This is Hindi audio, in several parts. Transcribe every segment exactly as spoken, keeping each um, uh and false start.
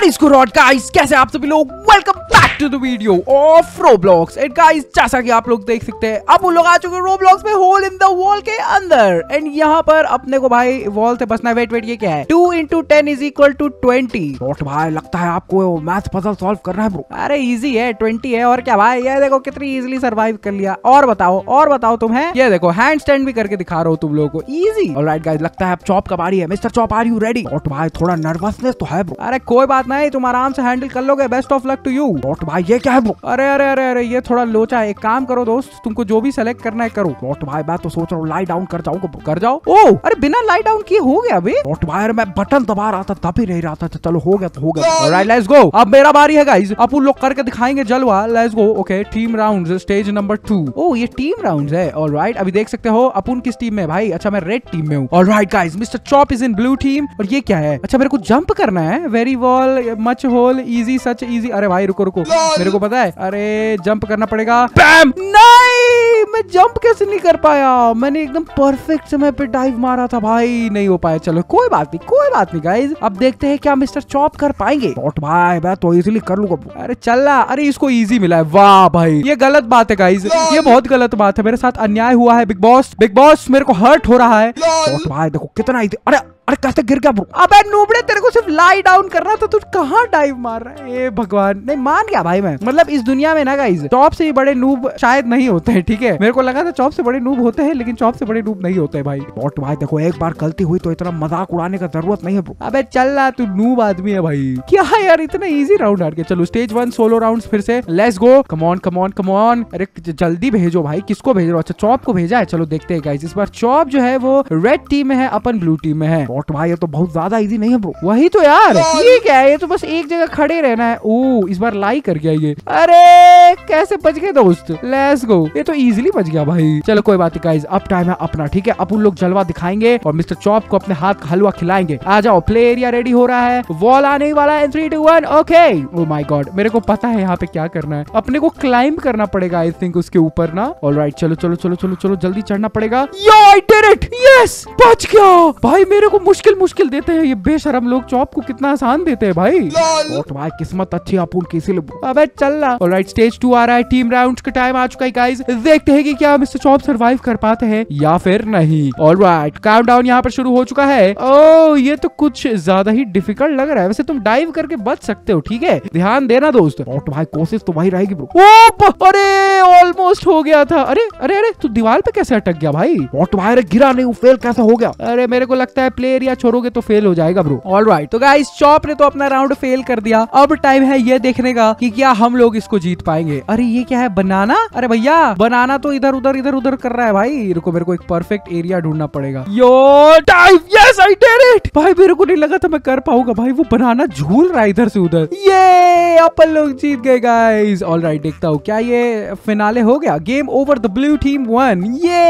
इज गुड गाइस, कैसे आप सभी लोग। Welcome back to the video of Roblox. And guys, जैसा कि आप लोग देख सकते हैं, अब उन लोग आ चुके हैं रोब्लॉक्स में होल इन द वॉल के अंदर। एंड यहाँ पर अपने को भाई वॉल से बचना है। वेट वेट ये क्या है? Two into ten is equal to twenty. Note भाई, लगता है आपको मैथ पजल सॉल्व करना है ब्रो। अरे इजी है, ट्वेंटी है और क्या भाई। ये देखो कितनी इजीली सर्वाइव कर लिया। और बताओ और बताओ तुम है। ये देखो हैंड स्टैंड भी करके दिखा रहा हूँ तुम लोगों को। इजी। ऑलराइट गाइस, लगता है अब चॉप का बारी है। Mister chop, are you ready? Note भाई, थोड़ा नर्वसनेस तो है ब्रो। अरे कोई बात नहीं, तुम आराम से हैंडल कर लोगे। Best of luck to you. Note भाई, ये क्या है ब्रो? अरे अरे अरे अरे ये थोड़ा लोचा है। एक काम करो दोस्त, तुमको जो भी सेलेक्ट करना है करो। नोट भाई, मैं तो सोच रहा हूँ लाई डाउन कर जाऊँ। कर जाओ। ओ अरे बिना लाई डाउन किए हो गया अभी। नोट भाई, मैं बटन दबा रहा था तब ही नहीं रहा था। चलो हो गया तो हो गया। Alright let's go. अब मेरा बारी है गाइस। अब उन लोग करके दिखाएंगे जलवा। Let's go. Okay, team rounds, stage number two. ओ ये टीम राउंड्स है। ऑलराइट, अभी देख सकते हो अपन किस टीम में भाई। अच्छा मैं रेड टीम में हूँ। Alright guys, mister chop is in blue team. और ये क्या है? अच्छा मेरे को जंप करना है। Very wall much hole easy such easy. अरे भाई रुको रुको, मेरे को पता है। अरे जंप करना पड़ेगा। बैम। नहीं, मैं जंप कैसे नहीं कर पाया? मैंने एकदम परफेक्ट समय पे डाइव मारा था भाई, नहीं हो पाया। चलो कोई बात नहीं, कोई बात नहीं गाइस। अब देखते हैं क्या मिस्टर चॉप कर पाएंगे। नोट भाई, मैं तो इजीली कर लूंगा। अरे चल रहा। अरे इसको इजी मिला है। वाह भाई, ये गलत बात है गाइस, ये बहुत गलत बात है। मेरे साथ अन्याय हुआ है। बिग बॉस, बिग बॉस मेरे को हर्ट हो रहा है। नोट भाई देखो कितना इजी। अरे अरे कैसे गिर गया ब्रो? अबे नूबड़े, तेरे को सिर्फ लाई डाउन करना था, तू कहाँ डाइव मार रहा है? ए भगवान, नहीं मान गया भाई मैं। मतलब इस दुनिया में ना गाइस, चॉप से बड़े नूब शायद नहीं होते हैं। ठीक है, मेरे को लगा था चॉप से बड़े नूब होते हैं, लेकिन चॉप से बड़े नूब नहीं होते हैं भाई। नोट भाई देखो, एक बार गलती हुई तो इतना मजाक उड़ाने का जरूरत नहीं है ब्रो। अबे चल रहा, तू नूब आदमी है भाई। क्या यार, इतना इजी राउंड हार के। चलो स्टेज वन सोलो राउंड फिर से। Let's go. Come on come on come on. अरे जल्दी भेजो भाई। किसको भेज रहे हो? अच्छा चॉप को भेजा है। चलो देखते हैं गाइस, इस बार चॉप जो है वो रेड टीम में है, अपन ब्लू टीम में है। नोट भाई, ये तो बहुत ज्यादा इजी नहीं है ब्रो। वही तो यार, ये क्या है? ये तो बस एक जगह खड़े रहना है। ओ इस बार लाई कर गया ये। अरे कैसे बच गए दोस्त? Let's go. ये तो इजीली बच गया भाई। चलो कोई बात नहीं गाइस, अब टाइम है अपना। ठीक है, अब उन लोग जलवा दिखाएंगे और मिस्टर चॉप को अपने हाथ का हलवा खिलाएंगे। आ जाओ, प्ले एरिया रेडी हो रहा है। वॉल आने वाला है। Three two one. Okay. Oh my god, मेरे को पता है यहाँ पे क्या करना है। अपने को क्लाइंब करना पड़ेगा आई थिंक उसके ऊपर ना। ऑलराइट चलो चलो चलो चलो चलो जल्दी चढ़ना पड़ेगा। Yo I did it. Yes, बच गया भाई। मेरे को मुश्किल मुश्किल देते हैं ये बेशरम लोग। चॉप को कितना आसान देते हैं भाई। और भाई किस्मत अच्छी है अपन की, इसीलिए। अबे चल रहा। ऑलराइट, स्टेज टू आ रहा है। टीम राउंड्स का टाइम आ चुका है गाइस। देखते हैं कि क्या मिस्टर चॉप सरवाइव कर पाते हैं या फिर नहीं। ऑलराइट, काउंटडाउन यहाँ पर शुरू हो चुका है। ओह ये तो कुछ ज्यादा ही डिफिकल्ट लग रहा है। वैसे तुम डाइव करके बच सकते हो, ठीक है, ध्यान देना दोस्त। और भाई कोशिश तो वही रहेगी ब्रो। ओप, अरे ऑलमोस्ट हो गया था। अरे अरे अरे तू दीवार पे कैसे अटक गया भाई? और भाई गिरा नहीं, फेल कैसे हो गया? अरे मेरे को लगता है प्ले एरिया छोड़ोगे तो फेल हो जाएगा ब्रो। ऑलराइट, तो गाइस चॉप ने तो अपना राउंड फेल कर दिया। अब टाइम है ये देखने का कि क्या हम लोग इसको जीत पाएंगे। अरे ये क्या है? बनाना? अरे भैया बनाना तो इधर उधर इधर उधर कर रहा है भाई। रुको, मेरे को एक परफेक्ट एरिया ढूंढना पड़ेगा। Yo time. Yes I did it भाई। मेरे को नहीं लगा था मैं कर पाऊंगा भाई। वो बनाना झूल रहा है इधर से उधर। ये अपन लोग जीत गए गाइस। ऑलराइट, देखता हूँ क्या ये फिनाले हो गया। Game over, the blue team won.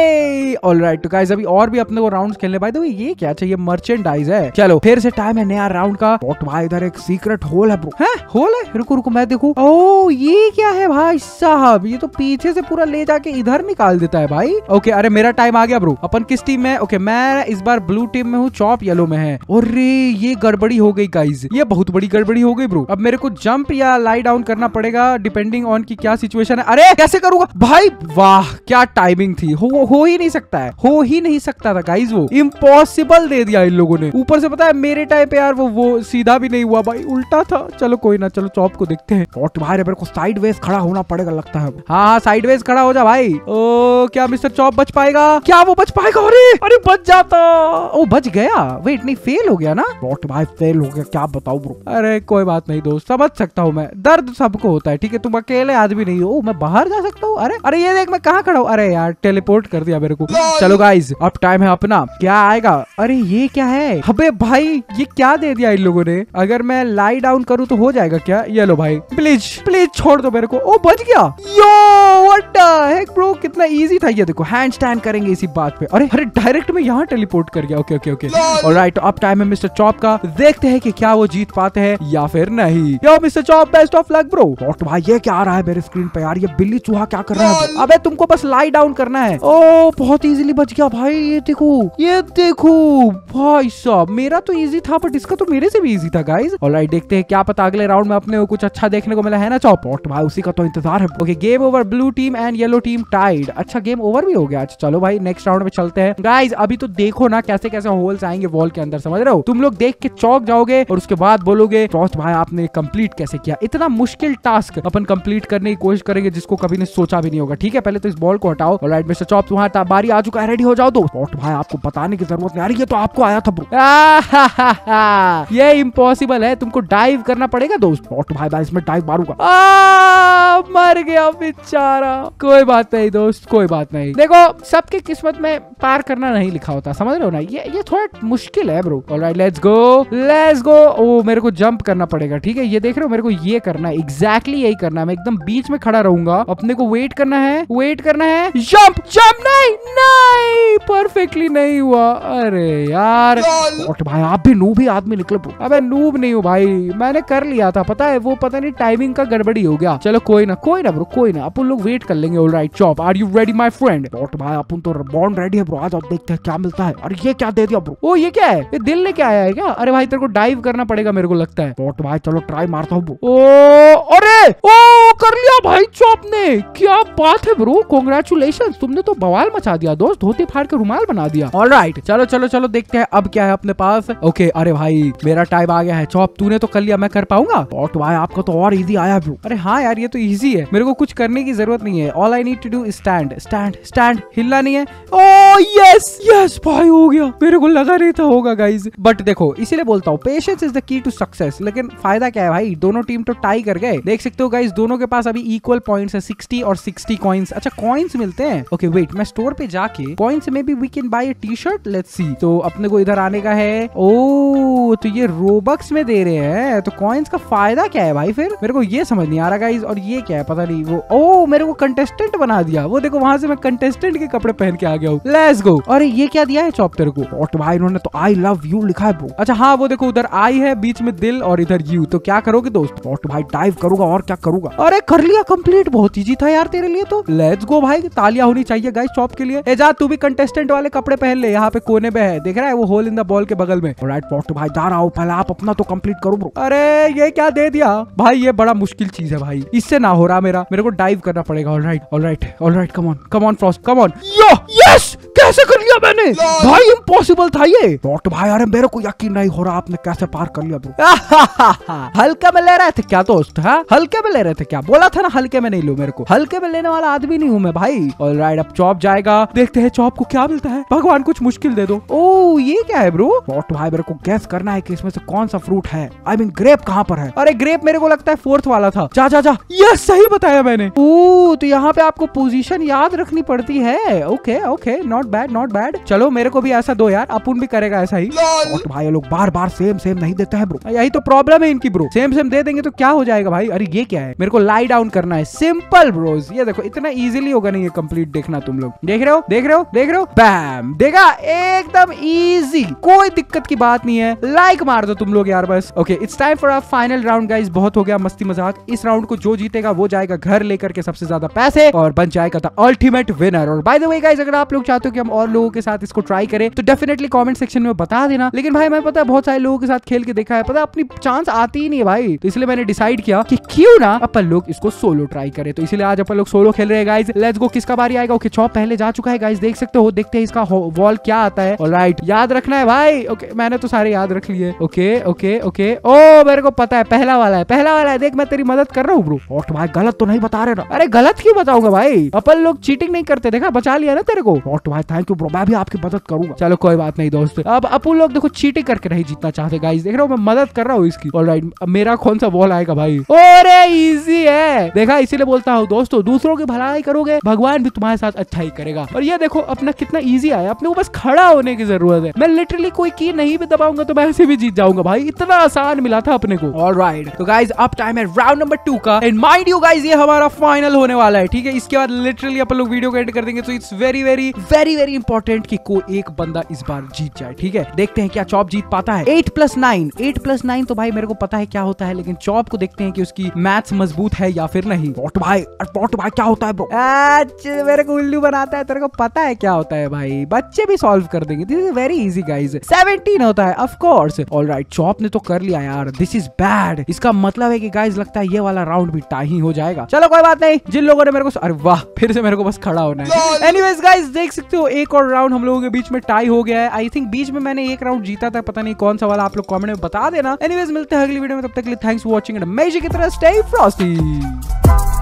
ये ऑलराइट, तो गाइस अभी और भी अपने को राउंड्स खेलने। भाई तो ये क्या चाहिए? मर्चेंडाइज है। चलो फिर से टाइम है नया राउंड का। और भाई इधर एक सीक्रेट होल है ब्रो। है होल है? रुको रुको मैं देखूं। ओ ये क्या है भाई साहब? ये तो पीछे से पूरा ले जाके इधर निकाल देता है भाई। ओके, अरे मेरा टाइम आ गया ब्रो। अपन किस टीम में? ओके मैं इस बार ब्लू टीम में हूँ, चॉप येलो में है। अरे ये गड़बड़ी हो गई गाइस, ये बहुत बड़ी गड़बड़ी हो गई ब्रो। अब मेरे को जंप या लाई डाउन करना पड़ेगा डिपेंडिंग ऑन की क्या सिचुएशन है। अरे कैसे करूंगा भाई? वाह क्या टाइमिंग थी। हो, हो ही नहीं सकता है, हो ही नहीं सकता था गाइस। वो इम्पॉसिबल दे दिया इन लोगों ने। ऊपर से पता है मेरे टाइम पे यार वो वो सीधा भी नहीं हुआ भाई, उल्टा था। चलो कोई ना, चलो चॉप को देखते हैं। और तुम्हारे मेरे को साइडवेज खड़ा होना पड़ेगा लगता है। हाँ हाँ साइडवेज खड़ा हो जा भाई। ओ क्या मिस्टर चॉप बच पाएगा? क्या वो बच पाएगा? अरे अरे बच जाता। ओ बच गया। वेट नहीं, फेल हो गया ना? नॉट भाई फेल हो गया, क्या बताऊं ब्रो। अरे कोई बात नहीं दोस्त, समझ सकता हूँ मैं। दर्द सबको होता है, ठीक है, तुम अकेले आदमी नहीं हो। मैं बाहर जा सकता हूँ। अरे अरे ये देख मैं कहाँ खड़ा हूँ। अरे यार टेलीपोर्ट कर दिया मेरे को। चलो गाइस अब टाइम है अपना। क्या आएगा? अरे ये क्या है? अबे भाई ये क्या दे दिया इन लोगों ने? अगर मैं लाई डाउन करूँ तो हो जाएगा क्या? ये लो भाई, प्लीज प्लीज छोड़ दो मेरे को। ओ बच गया। Yo what the heck bro, कितना इजी था ये। देखो हैंड स्टैंड करेंगे इसी बात पे। अरे अरे डायरेक्ट में यहाँ टेलीपोर्ट कर गया। ओके ओके ओके ऑलराइट, अब टाइम है मिस्टर चॉप का। देखते हैं कि क्या वो जीत पाते हैं या फिर नहीं। Yo mister chop best of luck bro. और भाई ये क्या आ रहा है मेरे स्क्रीन पे यार? ये बिल्ली चूहा क्या कर रहा है? अबे तुमको बस लाई डाउन करना है। ओ बहुत इजीली बच गया भाई। ये देखो ये देखो भाई साहब मेरा तो इजी था बट इसका तो मेरे से भी इजी था गाइस। ऑलराइट देखते हैं क्या पता अगले राउंड में अपने को कुछ अच्छा देखने को मिला है ना चॉप। भाई उसी का तो इंतजार है। Okay game over, blue team and yellow team tied. अच्छा गेम ओवर भी हो गया। अच्छा चलो भाई नेक्स्ट राउंड में चलते हैं गाइस। अभी तो देखो ना कैसे कैसे होल्स आएंगे वॉल के अंदर, समझ रहे हो? तुम लोग देख के चौक जाओगे और उसके बाद बोलोगे फ्रॉस्ट भाई आपने कंप्लीट कैसे किया? इतना मुश्किल टास्क अपन कंप्लीट करने की कोशिश करेंगे जिसको कभी ने सोचा भी नहीं होगा। ठीक है पहले तो इस बॉल को हटाओ। ऑलराइट मिस्टर चॉप तुम्हारा बारी आ चुका है, रेडी हो जाओ दो। फ्रॉस्ट भाई आपको बताने की जरूरत नहीं आ रही है, तो आपको आया था ब्रो। ये इम्पॉसिबल है, तुमको डाइव करना पड़ेगा दोस्त। फ्रॉस्ट भाई भाई इसमें डाइव मारूंगा। मर गया बेचारा। कोई बात नहीं दोस्त, कोई बात नहीं। देखो सबके किस्मत में पार करना नहीं लिखा होता, समझ रहे हो ना? ये ये थोड़ा मुश्किल है bro. Alright let's go let's go. ओ मेरे को जंप करना पड़ेगा। ठीक है ये देख रहे हो मेरे को ये करना है, एग्जैक्टली यही करना है। मैं एकदम बीच में खड़ा रहूंगा, अपने को वेट करना है, वेट करना है। जंप जंप नहीं नहीं परफेक्टली नहीं हुआ। अरे यार भाई आप भी नूब ही आदमी निकले ब्रो। अबे नूब नहीं हूँ भाई, मैंने कर लिया था पता है, वो पता नहीं टाइमिंग का गड़बड़ी हो गया। चलो कोई ना कोई ना ब्रो, कोई ना, अपन लोग वेट कर लेंगे। Alright chop are you ready my friend? भाई अपन तो बॉन्ड रेडी है ब्रो, आ जाओ देखते हैं क्या मिलता है। अरे ये क्या दे दिया ब्रो? ओ ये क्या है? ये दिल लेके आया है क्या? अरे भाई तेरे को डाइव करना पड़ेगा मेरे को लगता है। बॉट भाई चलो ट्राई मारता हूँ। ओ अरे ओ कर लिया भाई चॉप ने, क्या बात है ब्रो, कांग्रेचुलेशंस, तुमने तो बवाल मचा दिया दोस्त, धोती फाड़ के रुमाल बना दिया। ऑलराइट चलो चलो चलो देखते हैं अब क्या है अपने पास। ओके अरे भाई मेरा टाइम आ गया है। चॉप तूने तो कर लिया, मैं कर पाऊंगा? बॉट भाई आपका तो और इजी आया ब्रो। अरे हाँ यार ये तो इजी है, मेरे को कुछ करने की जरूरत नहीं है। All I need to do stand stand stand, हिलना नहीं है। ओ यस यस भाई हो गया, मेरे को लगा नहीं था होगा गाइस। बट देखो इसीलिए बोलता हूँ patience is the key to success. लेकिन फायदा क्या है भाई, दोनों टीम तो टाई कर गए, देख सकते हो गाइस दोनों के पास अभी इक्वल पॉइंट्स है, सिक्सटी और सिक्सटी कॉइंस। अच्छा कॉइंस मिलते हैं। ओके वेट मैं स्टोर पे जाके कॉइंस में भी we can buy a T shirt, let's see. तो अपने को इधर आने का है। ओ तो ये रोबक्स में दे रहे हैं, तो कॉइंस का फायदा क्या है भाई? फिर मेरे को ये समझ नहीं आ रहा गाइस। और ये क्या है पता नहीं। वो ओ मेरे को कंटेस्टेंट बना दिया, वो देखो वहां से मैं कंटेस्टेंट के कपड़े पहन के आ गया हूँ। Let's go. अरे ये क्या दिया है चॉप तेरे को? और भाई इन्होंने तो आई लव यू लिखा है ब्रो। अच्छा हाँ वो देखो उधर आई है, बीच में दिल और इधर यू। तो क्या करोगे दोस्त? और भाई डाइव करूंगा और क्या करूंगा। अरे कर लिया कंप्लीट, बहुत इजी था यार तेरे लिए तो। लेट्स गो भाई, तालियां होनी चाहिए गाइस चॉप के लिए। ए जा तू भी कंटेस्टेंट वाले कपड़े पहन ले, यहाँ पे कोने पे है देख रहा है वो होल इन द बॉल के बगल में। ऑलराइट पॉट भाई जा रहा हूँ, पहले आप अपना तो कंप्लीट करो ब्रो। अरे ये क्या दे दिया भाई, ये बड़ा मुश्किल चीज है भाई, इससे ना हो रहा मेरा, मेरे को डाइव करना पड़ेगा। Alright alright alright come on come on frost come on. Yo yes कैसे कर लिया मैंने भाई, इम्पॉसिबल था ये। पॉट भाई अरे मेरे को यकीन नहीं हो रहा आपने कैसे पार कर लिया ब्रो। हल्के में ले रहे थे क्या दोस्त? हाँ हल्के में ले रहे थे क्या? बोला था ना हल्के में नहीं लो, मेरे को हल्के में लेने वाला आदमी नहीं हूँ मैं भाई। ऑलराइट अब चॉप जाएगा, देखते हैं चॉप को क्या मिलता है। भगवान कुछ मुश्किल दे दो। ओ ये क्या है ब्रो? पॉट भाई मेरे को गैस करना है कि इसमें से कौन सा फ्रूट है। आई मीन ग्रेप कहाँ पर है? अरे ग्रेप मेरे को लगता है फोर्थ वाला था। जा जा जा, यस सही बताया मैंने। ओ तो यहाँ पे आपको पोजीशन याद रखनी पड़ती है। Okay okay not bad not bad. चलो मेरे को भी ऐसा दो यार, अपन भी करेगा ऐसा ही। पॉट भाई लोग बार बार सेम सेम नहीं देते हैं ब्रो, यही तो प्रॉब्लम है इनकी ब्रो। सेम सेम दे देंगे तो क्या हो जाएगा भाई। अरे ये क्या है? मेरे को लाई डाउन करना है, सिंपल ब्रोस। ये देखो इतना इजीली होगा नहीं ये कंप्लीट, देखना तुम लोग। देख रहे हो देख रहे हो देख रहे हो बैम, देखा एकदम इजी, कोई दिक्कत की बात नहीं है। लाइक मार दो तुम लोग यार बस। Okay it's time for a final round guys, बहुत हो गया मस्ती मजाक। इस राउंड को जो जीतेगा वो जाएगा घर लेकर के सबसे ज्यादा पैसे और बन जाएगा द अल्टीमेट विनर। और बाय द वे गाइस अगर आप लोग चाहते हो कि हम और लोगों के साथ इसको ट्राई करें तो डेफिनेटली कमेंट सेक्शन में बता देना। लेकिन भाई मैं पता है बहुत सारे लोगों के साथ खेल के देखा है, पता अपनी चांस आती ही नहीं है भाई, तो इसलिए मैंने डिसाइड किया कि क्यों ना अपन लोग इसको सोलो ट्राई करें। तो इसलिए आज अपन लोग सोलो खेल रहे हैं गाइस। Let's go. किसका बारी आएगा? ओके चॉप पहले जा चुका है गाइस, देख सकते हो। देखते हैं इसका वॉल क्या आता है। ऑलराइट याद रखना है भाई। ओके मैंने तो सारे याद रख लिए। ओके ओके ओके ओ मेरे को पता है पहला वाला है पहला वाला है। देख मैं तेरी मदद कर रहा हूँ ब्रो। और भाई गलत तो नहीं बता रहे ना? अरे गलत क्यों बताऊंगा भाई, अपन लोग चीटिंग नहीं करते, देखा बचा लिया ना तेरे को। और भाई थैंक यू ब्रो, मैं भी आपकी मदद करूंगा। चलो कोई बात नहीं दोस्त, अब अपन लोग देखो चीटिंग करके नहीं जीतना चाहते गाइस, देख रहे हो मैं मदद कर रहा हूँ इसकी। ऑलराइट अब मेरा कौन सा बॉल आएगा भाई? अरे इजी है, देखा इसीलिए बोलता हूँ दोस्तों, दूसरों की भलाई करोगे भगवान भी तुम्हारे साथ अच्छा ही करेगा। और ये देखो अपना कितना इजी आया, अपने को बस खड़ा होने की जरूरत है। मैं लिटरली कोई की नहीं भी दबाऊंगा तो मैं ऐसे भी जीत जाऊंगा भाई, इतना आसान मिला था अपने को। ऑलराइट तो गाइस अब टाइम है राउंड नंबर टू का, एंड माइंड यू गाइस ये हमारा फाइनल होने वाला है। ठीक है इसके बाद लिटरली अपन लोग वीडियो को एंड कर देंगे। तो it's very very very very important कि कोई एक बंदा इस बार जीत जाए। ठीक है देखते हैं क्या चॉप जीत पाता है। Eight plus nine eight plus nine तो भाई मेरे को पता है क्या होता है, लेकिन चॉप को देखते हैं कि उसकी मैथ्स मजबूत है या फिर नहीं। पॉट भाई पॉट भाई क्या होता है ब्रो? मेरे को उल्लू बनाता है, तेरे को पता है क्या होता है भाई, बच्चे भी सॉल्व कर देंगे। This is very easy guys, seventeen होता है ऑफ कोर्स। ऑलराइट, चॉप ने तो कर लिया यार, दिस इज बैड। इसका मतलब है कि गाइस लगता है ये वाला राउंड भी टाई ही हो जाएगा। चलो कोई बात नहीं, जिन लोगों ने मेरे को, अरे वाह, फिर से मेरे को बस खड़ा होना है। एनीवेज गाइस, देख सकते हो एक और राउंड हम लोगों के बीच में टाई हो गया है। आई थिंक बीच में मैंने एक राउंड जीता था, पता नहीं कौन सा वाला, आप लोग कमेंट में बता देना। एनीवेज मिलते हैं अगली वीडियो में, तब तक के लिए thanks for watching and amazing की तरह स्टे फ्रॉस्टी।